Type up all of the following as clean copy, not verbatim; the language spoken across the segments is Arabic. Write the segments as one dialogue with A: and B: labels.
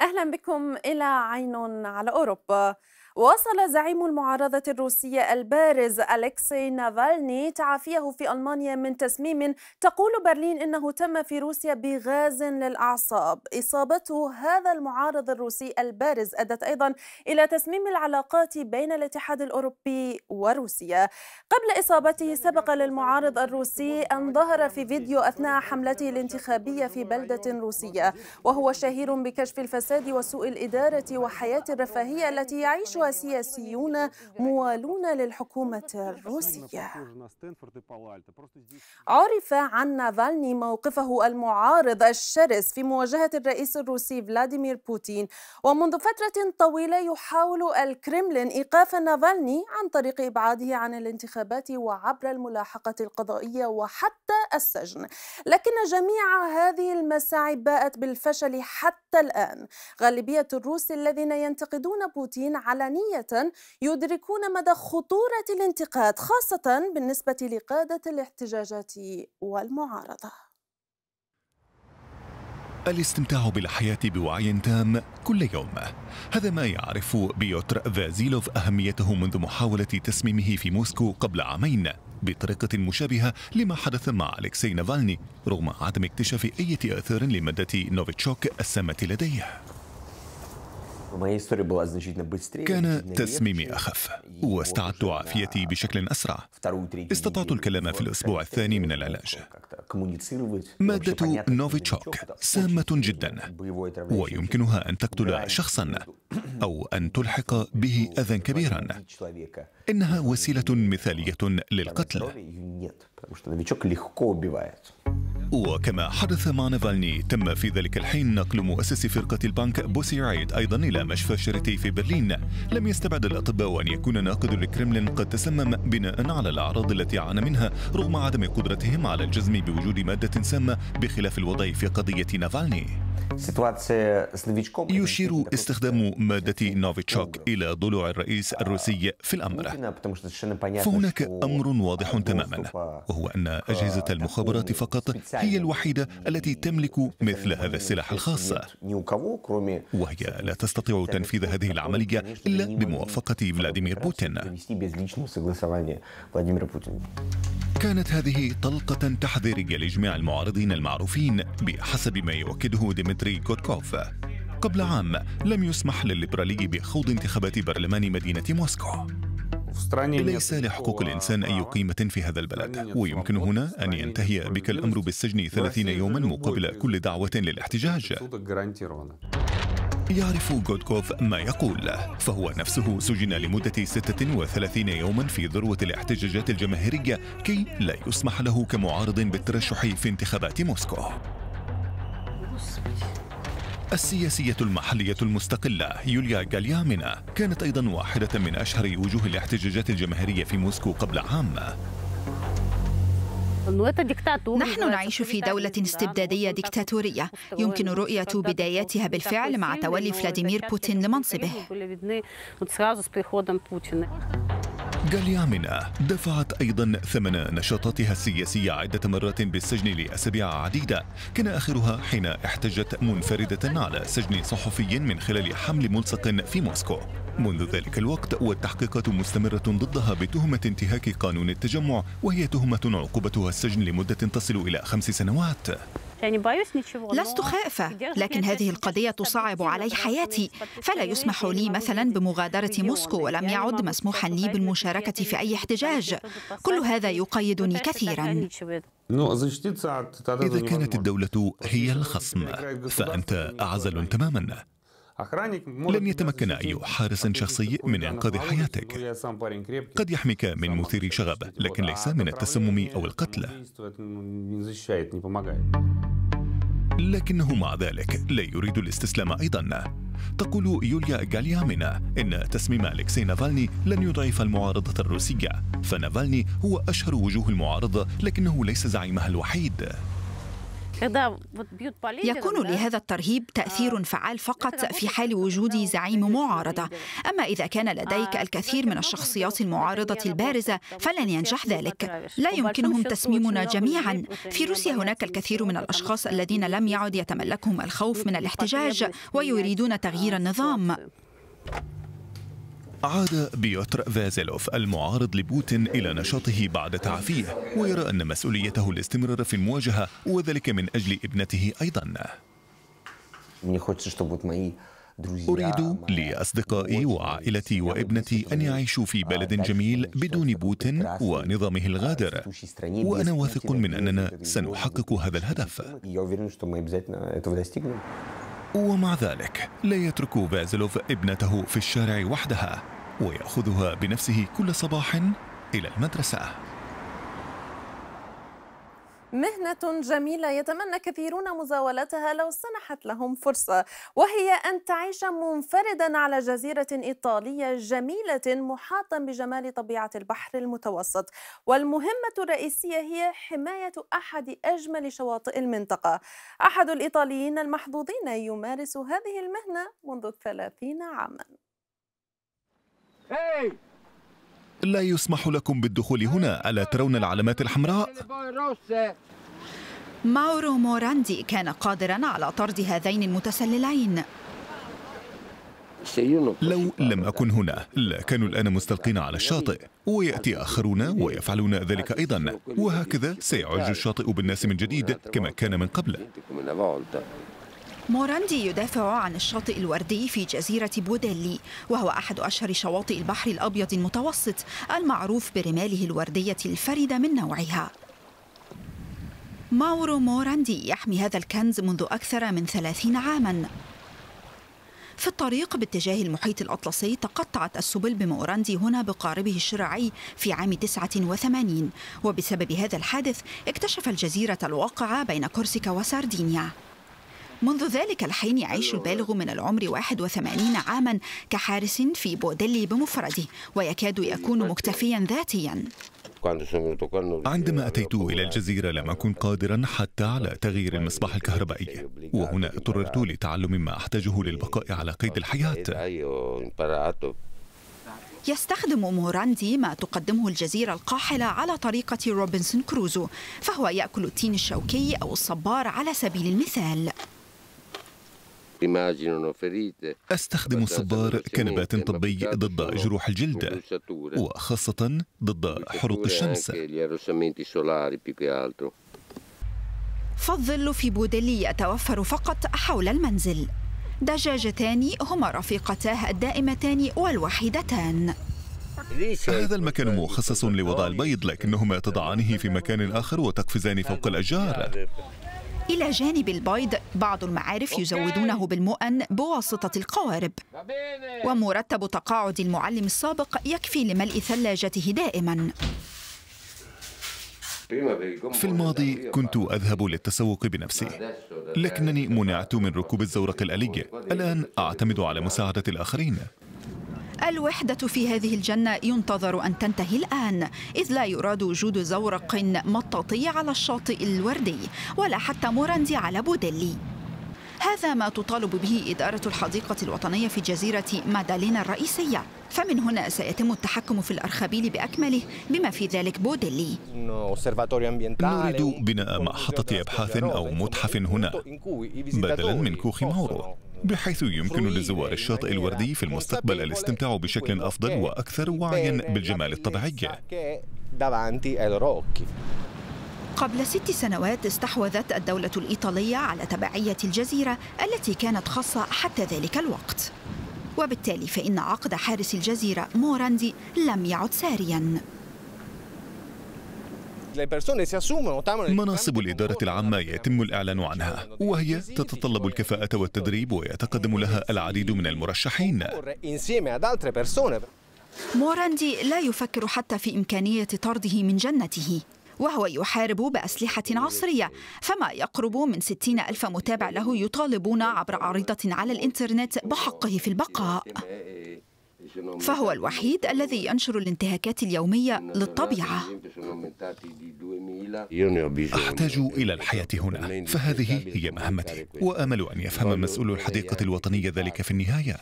A: أهلا بكم إلى عين على أوروبا. واصل زعيم المعارضة الروسية البارز أليكسي نافالني تعافيه في ألمانيا من تسميم تقول برلين إنه تم في روسيا بغاز للأعصاب. إصابته هذا المعارض الروسي البارز أدت أيضا إلى تسميم العلاقات بين الاتحاد الأوروبي وروسيا. قبل إصابته سبق للمعارض الروسي أن ظهر في فيديو أثناء حملته الانتخابية في بلدة روسية، وهو شهير بكشف الفساد وسوء الإدارة وحياة الرفاهية التي يعيشها سياسيون موالون للحكومة الروسية. عرف عن نافالني موقفه المعارض الشرس في مواجهة الرئيس الروسي فلاديمير بوتين، ومنذ فترة طويلة يحاول الكرملين إيقاف نافالني عن طريق إبعاده عن الانتخابات وعبر الملاحقة القضائية وحتى السجن، لكن جميع هذه المساعي باءت بالفشل حتى الآن. غالبية الروس الذين ينتقدون بوتين علنية يدركون مدى خطورة الانتقاد، خاصة بالنسبة لقادة الاحتجاجات والمعارضة.
B: الاستمتاع بالحياة بوعي تام كل يوم، هذا ما يعرف بيوتر فازيلوف أهميته منذ محاولة تسميمه في موسكو قبل عامين بطريقة مشابهة لما حدث مع أليكسي نافالني، رغم عدم اكتشاف أي آثار لمادة نوفيتشوك السامة لديه. كان تسميمي أخف واستعدت عافيتي بشكل أسرع. استطعت الكلام في الأسبوع الثاني من العلاج. مادة نوفيتشوك سامة جدا ويمكنها أن تقتل شخصا أو أن تلحق به أذى كبيرا. إنها وسيلة مثالية للقتل. وكما حدث مع نافالني، تم في ذلك الحين نقل مؤسس فرقة البنك بوسيرايد أيضا إلى مشفى شريتي في برلين. لم يستبعد الأطباء أن يكون ناقد الكرملين قد تسمم بناء على الأعراض التي عانى منها، رغم عدم قدرتهم على الجزم بوجود مادة سامة، بخلاف الوضع في قضية نافالني. يشير استخدام مادة نوفيتشوك إلى ضلوع الرئيس الروسي في الأمر. فهناك أمر واضح تماما، وهو أن أجهزة المخابرات فقط هي الوحيدة التي تملك مثل هذا السلاح الخاص، وهي لا تستطيع تنفيذ هذه العملية إلا بموافقة فلاديمير بوتين. كانت هذه طلقة تحذيرية لجميع المعارضين المعروفين بحسب ما يؤكده ديمتري غودكوف. قبل عام لم يسمح للليبرالي بخوض انتخابات برلمان مدينة موسكو. ليس لحقوق الإنسان أي قيمة في هذا البلد، ويمكن هنا أن ينتهي بك الأمر بالسجن 30 يوما مقابل كل دعوة للاحتجاج. يعرف غودكوف ما يقول، فهو نفسه سجن لمدة 36 يوما في ذروة الاحتجاجات الجماهيرية كي لا يسمح له كمعارض بالترشح في انتخابات موسكو. السياسية المحلية المستقلة يوليا غاليامينا كانت أيضا واحدة من أشهر وجوه الاحتجاجات الجماهيرية في موسكو قبل عام.
C: نحن نعيش في دولة استبدادية ديكتاتورية يمكن رؤية بداياتها بالفعل مع تولي فلاديمير بوتين لمنصبه.
B: غاليامينا دفعت أيضا ثمن نشاطاتها السياسية عدة مرات بالسجن لأسابيع عديدة، كان آخرها حين احتجت منفردة على سجن صحفي من خلال حمل ملصق في موسكو. منذ ذلك الوقت والتحقيقات مستمرة ضدها بتهمة انتهاك قانون التجمع، وهي تهمة عقوبتها السجن لمدة تصل إلى 5 سنوات.
C: لست خائفة، لكن هذه القضية تصعب علي حياتي، فلا يسمح لي مثلا بمغادرة موسكو، ولم يعد مسموحا لي بالمشاركة في أي احتجاج. كل هذا يقيدني كثيرا.
B: إذا كانت الدولة هي الخصم فأنت أعزل تماما. لن يتمكن أي حارس شخصي من إنقاذ حياتك. قد يحميك من مثير شغب، لكن ليس من التسمم أو القتل. لكنه مع ذلك لا يريد الاستسلام أيضا. تقول يوليا غاليامينا إن تسميم أليكسي نافالني لن يضعف المعارضة الروسية، فنافالني هو أشهر وجوه المعارضة لكنه ليس زعيمها الوحيد.
C: يكون لهذا الترهيب تأثير فعال فقط في حال وجود زعيم معارضة، أما إذا كان لديك الكثير من الشخصيات المعارضة البارزة فلن ينجح ذلك. لا يمكنهم تسميمنا جميعا. في روسيا هناك الكثير من الأشخاص الذين لم يعد يتملكهم الخوف من الاحتجاج ويريدون تغيير النظام.
B: عاد بيوتر فازيلوف المعارض لبوتين إلى نشاطه بعد تعافيه، ويرى أن مسؤوليته الاستمرار في المواجهة، وذلك من أجل ابنته أيضا. أريد لأصدقائي وعائلتي وابنتي أن يعيشوا في بلد جميل بدون بوتين ونظامه الغادر، وأنا واثق من أننا سنحقق هذا الهدف. ومع ذلك لا يترك فازيلوف ابنته في الشارع وحدها، ويأخذها بنفسه كل صباح إلى المدرسة.
A: مهنة جميلة يتمنى كثيرون مزاولتها لو سنحت لهم فرصة، وهي أن تعيش منفردا على جزيرة إيطالية جميلة محاطا بجمال طبيعة البحر المتوسط، والمهمة الرئيسية هي حماية أحد أجمل شواطئ المنطقة. أحد الإيطاليين المحظوظين يمارس هذه المهنة منذ 30 عاما.
B: لا يسمح لكم بالدخول هنا، ألا ترون العلامات الحمراء؟
C: ماورو موراندي كان قادرا على طرد هذين المتسللين.
B: لو لم أكن هنا لكانوا الآن مستلقين على الشاطئ، ويأتي آخرون ويفعلون ذلك أيضا، وهكذا سيعج الشاطئ بالناس من جديد كما كان من قبل.
C: موراندي يدافع عن الشاطئ الوردي في جزيرة بوديلي، وهو أحد أشهر شواطئ البحر الأبيض المتوسط المعروف برماله الوردية الفريدة من نوعها. ماورو موراندي يحمي هذا الكنز منذ أكثر من 30 عاماً. في الطريق باتجاه المحيط الأطلسي تقطعت السبل بموراندي هنا بقاربه الشراعي في عام 89، وبسبب هذا الحادث اكتشف الجزيرة الواقعة بين كورسيكا وساردينيا. منذ ذلك الحين يعيش البالغ من العمر 81 عاماً كحارس في بوديلي بمفرده، ويكاد يكون مكتفياً ذاتياً.
B: عندما أتيت إلى الجزيرة لم أكن قادراً حتى على تغيير المصباح الكهربائي، وهنا اضطررت لتعلم ما أحتاجه للبقاء على قيد الحياة.
C: يستخدم موراندي ما تقدمه الجزيرة القاحلة على طريقة روبنسون كروزو، فهو يأكل التين الشوكي أو الصبار على سبيل المثال.
B: أستخدم الصبار كنبات طبي ضد جروح الجلد، وخاصة ضد حروق الشمس.
C: فالظل في بوديلي يتوفر فقط حول المنزل. دجاجتان هما رفيقتاه الدائمتان والوحيدتان.
B: هذا المكان مخصص لوضع البيض، لكنهما تضعانه في مكان آخر وتقفزان فوق الأشجار.
C: إلى جانب البيض بعض المعارف يزودونه بالمؤن بواسطة القوارب، ومرتب تقاعد المعلم السابق يكفي لملء ثلاجته دائما.
B: في الماضي كنت أذهب للتسوق بنفسي، لكنني منعت من ركوب الزورق الآلي. الآن أعتمد على مساعدة الآخرين.
C: الوحدة في هذه الجنة ينتظر أن تنتهي الآن، إذ لا يراد وجود زورق مطاطي على الشاطئ الوردي ولا حتى موراندي على بوديلي. هذا ما تطالب به إدارة الحديقة الوطنية في جزيرة مادالينا الرئيسية، فمن هنا سيتم التحكم في الأرخبيل بأكمله بما في ذلك بوديلي.
B: نريد بناء محطة أبحاث أو متحف هنا بدلاً من كوخ ماورو، بحيث يمكن لزوار الشاطئ الوردي في المستقبل الاستمتاع بشكل أفضل وأكثر وعياً بالجمال الطبيعي.
C: قبل 6 سنوات استحوذت الدولة الإيطالية على تبعية الجزيرة التي كانت خاصة حتى ذلك الوقت، وبالتالي فإن عقد حارس الجزيرة موراندي لم يعد سارياً.
B: مناصب الإدارة العامة يتم الإعلان عنها، وهي تتطلب الكفاءة والتدريب، ويتقدم لها العديد من المرشحين.
C: موراندي لا يفكر حتى في إمكانية طرده من جنته، وهو يحارب بأسلحة عصرية، فما يقرب من 60,000 متابع له يطالبون عبر عريضة على الإنترنت بحقه في البقاء. فهو الوحيد الذي ينشر الانتهاكات اليومية للطبيعة.
B: أحتاج إلى الحياة هنا، فهذه هي مهمتي، وأمل أن يفهم مسؤول الحديقة الوطنية ذلك في النهاية.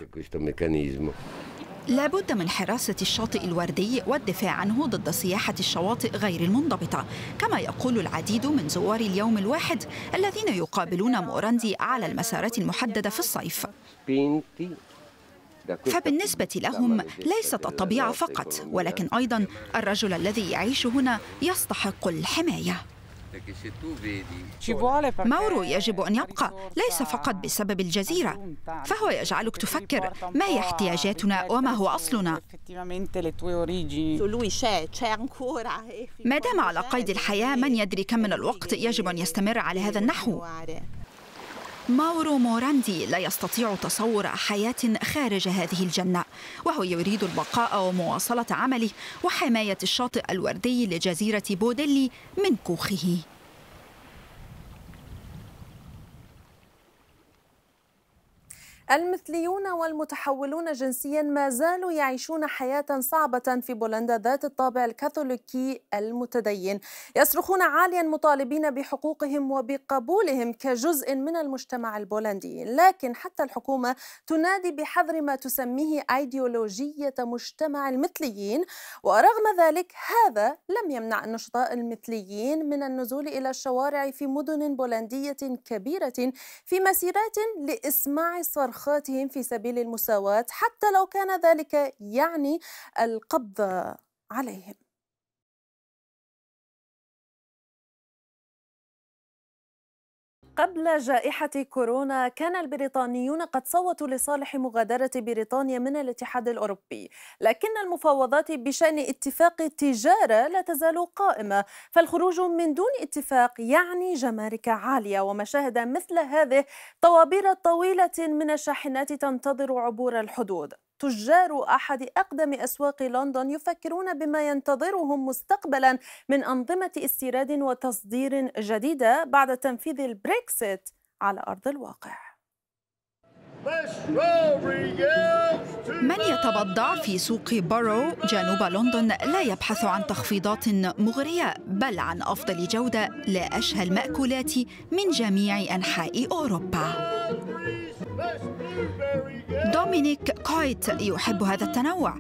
C: لابد من حراسة الشاطئ الوردي والدفاع عنه ضد سياحة الشواطئ غير المنضبطة، كما يقول العديد من زوار اليوم الواحد الذين يقابلون موراندي على المسارات المحددة في الصيف. فبالنسبة لهم ليست الطبيعة فقط، ولكن أيضاً الرجل الذي يعيش هنا يستحق الحماية. ماورو يجب أن يبقى، ليس فقط بسبب الجزيرة، فهو يجعلك تفكر ما هي احتياجاتنا وما هو أصلنا. ما دام على قيد الحياة، من يدري كم من الوقت يجب أن يستمر على هذا النحو. ماورو موراندي لا يستطيع تصور حياة خارج هذه الجنة، وهو يريد البقاء ومواصلة عمله وحماية الشاطئ الوردي لجزيرة بوديلي من كوخه.
A: المثليون والمتحولون جنسيا ما زالوا يعيشون حياة صعبة في بولندا ذات الطابع الكاثوليكي المتدين، يصرخون عاليا مطالبين بحقوقهم وبقبولهم كجزء من المجتمع البولندي، لكن حتى الحكومة تنادي بحظر ما تسميه أيديولوجية مجتمع المثليين، ورغم ذلك هذا لم يمنع النشطاء المثليين من النزول إلى الشوارع في مدن بولندية كبيرة في مسيرات لإسماع صرخاتهم في سبيل المساواة، حتى لو كان ذلك يعني القبض عليهم. قبل جائحة كورونا كان البريطانيون قد صوتوا لصالح مغادرة بريطانيا من الاتحاد الأوروبي، لكن المفاوضات بشأن اتفاق التجارة لا تزال قائمة، فالخروج من دون اتفاق يعني جمارك عالية ومشاهد مثل هذه طوابير طويلة من الشاحنات تنتظر عبور الحدود. تجار أحد أقدم أسواق لندن يفكرون بما ينتظرهم مستقبلا من أنظمة استيراد وتصدير جديدة بعد تنفيذ البريكسيت على أرض الواقع.
C: من يتبضع في سوق بارو جنوب لندن لا يبحث عن تخفيضات مغرية، بل عن أفضل جودة لأشهى المأكولات من جميع أنحاء أوروبا. دومينيك كويت يحب هذا التنوع،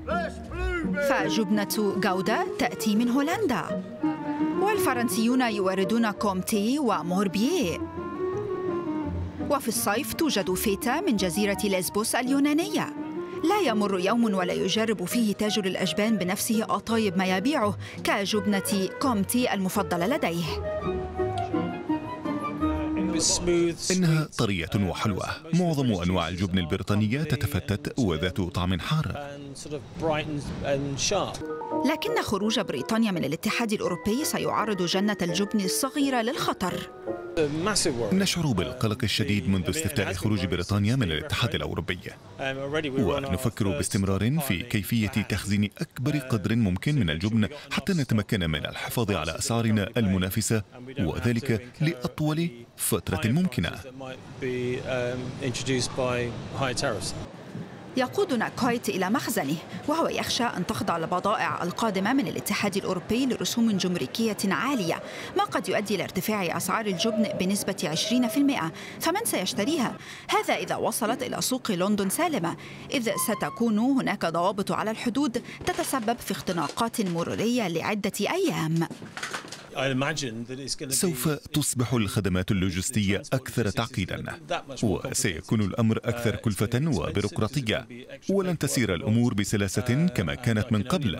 C: فجبنة جودة تأتي من هولندا، والفرنسيون يوردون كومتي وموربييه، وفي الصيف توجد فيتا من جزيرة ليسبوس اليونانية. لا يمر يوم ولا يجرب فيه تاجر الأجبان بنفسه أطايب ما يبيعه كجبنة كومتي المفضلة لديه.
B: إنها طرية وحلوة. معظم أنواع الجبن البريطانية تتفتت وذات طعم حار.
C: لكن خروج بريطانيا من الاتحاد الأوروبي سيعرض جنة الجبن الصغيرة للخطر.
B: نشعر بالقلق الشديد منذ استفتاء خروج بريطانيا من الاتحاد الأوروبي، ونفكر باستمرار في كيفية تخزين أكبر قدر ممكن من الجبن حتى نتمكن من الحفاظ على أسعارنا المنافسة، وذلك لأطول فترة ممكنة.
C: يقودنا كويت إلى مخزنه، وهو يخشى أن تخضع البضائع القادمة من الاتحاد الأوروبي لرسوم جمركية عالية، ما قد يؤدي إلى ارتفاع أسعار الجبن بنسبة 20%. فمن سيشتريها؟ هذا إذا وصلت إلى سوق لندن سالمة، إذ ستكون هناك ضوابط على الحدود تتسبب في اختناقات مرورية لعدة أيام.
B: سوف تصبح الخدمات اللوجستية أكثر تعقيداً، وسيكون الأمر أكثر كلفة وبيروقراطية، ولن تسير الأمور بسلاسة كما كانت من قبل.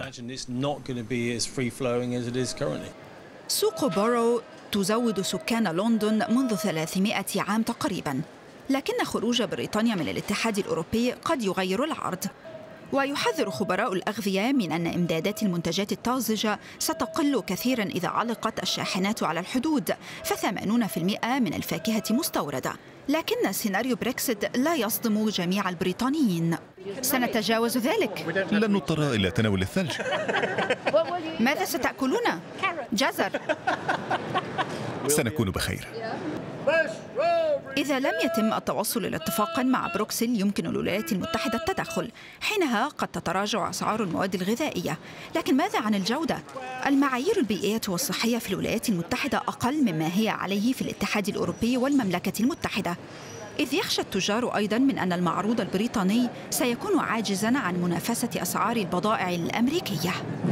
C: سوق بارو تزود سكان لندن منذ 300 عام تقريباً، لكن خروج بريطانيا من الاتحاد الأوروبي قد يغير العرض. ويحذر خبراء الأغذية من أن إمدادات المنتجات الطازجة ستقل كثيراً إذا علقت الشاحنات على الحدود، ف80% من الفاكهة مستوردة. لكن سيناريو بريكسيت لا يصدم جميع البريطانيين. سنتجاوز ذلك.
B: لن نضطر إلى تناول الثلج.
C: ماذا ستأكلون؟ جزر.
B: سنكون بخير.
C: إذا لم يتم التوصل إلى اتفاق مع بروكسل يمكن للولايات المتحدة التدخل، حينها قد تتراجع أسعار المواد الغذائية. لكن ماذا عن الجودة؟ المعايير البيئية والصحية في الولايات المتحدة أقل مما هي عليه في الاتحاد الأوروبي والمملكة المتحدة، إذ يخشى التجار أيضاً من أن المعروض البريطاني سيكون عاجزاً عن منافسة أسعار البضائع الأمريكية.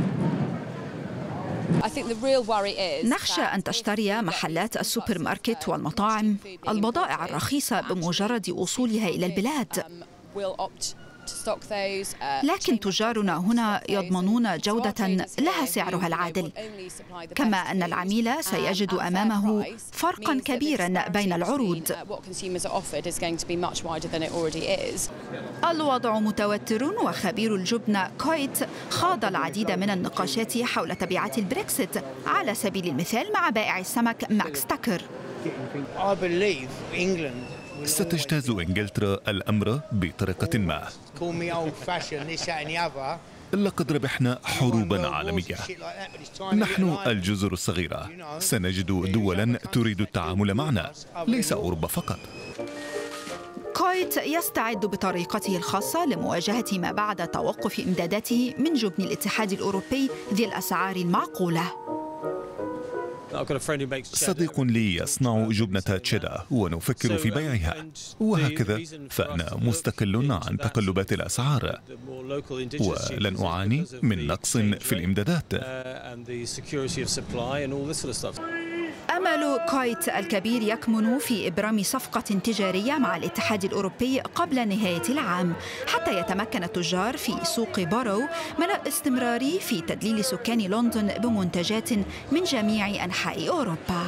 C: نخشى أن تشتري محلات السوبر ماركت والمطاعم البضائع الرخيصة بمجرد وصولها إلى البلاد، لكن تجارنا هنا يضمنون جودة لها سعرها العادل، كما أن العميل سيجد أمامه فرقاً كبيراً بين العروض. الوضع متوتر، وخبير الجبن كويت خاض العديد من النقاشات حول تبعات البريكسيت، على سبيل المثال مع بائع السمك ماكس تاكر.
B: ستجتاز إنجلترا الأمر بطريقة ما. لقد ربحنا حروبا عالمية، نحن الجزر الصغيرة، سنجد دولا تريد التعامل معنا، ليس أوروبا فقط.
C: كويت يستعد بطريقته الخاصة لمواجهة ما بعد توقف إمداداته من جبن الاتحاد الأوروبي ذي الأسعار المعقولة.
B: صديق لي يصنع جبنة تشيدا ونفكر في بيعها، وهكذا فأنا مستقل عن تقلبات الأسعار ولن أعاني من نقص في الإمدادات.
C: أمل كويت الكبير يكمن في إبرام صفقة تجارية مع الاتحاد الأوروبي قبل نهاية العام، حتى يتمكن التجار في سوق بارو من الاستمرار في تدليل سكان لندن بمنتجات من جميع أنحاء أوروبا.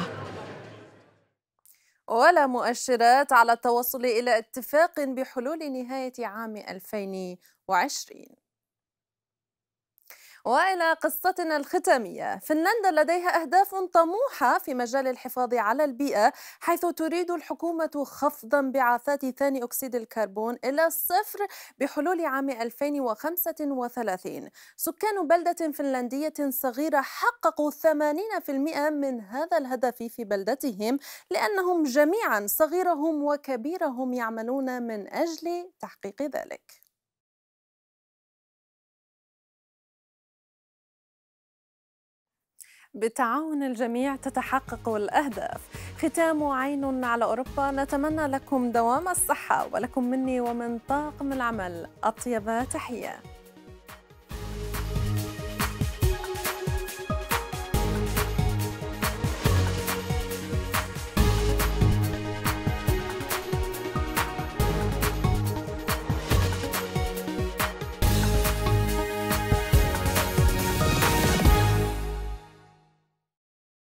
A: ولا مؤشرات على التوصل إلى اتفاق بحلول نهاية عام 2020. وإلى قصتنا الختامية، فنلندا لديها أهداف طموحة في مجال الحفاظ على البيئة، حيث تريد الحكومة خفض انبعاثات ثاني أكسيد الكربون إلى 0 بحلول عام 2035. سكان بلدة فنلندية صغيرة حققوا 80% من هذا الهدف في بلدتهم، لأنهم جميعا صغيرهم وكبيرهم يعملون من أجل تحقيق ذلك. بالتعاون الجميع تتحقق الأهداف. ختام عين على أوروبا، نتمنى لكم دوام الصحة، ولكم مني ومن طاقم العمل أطيب تحية.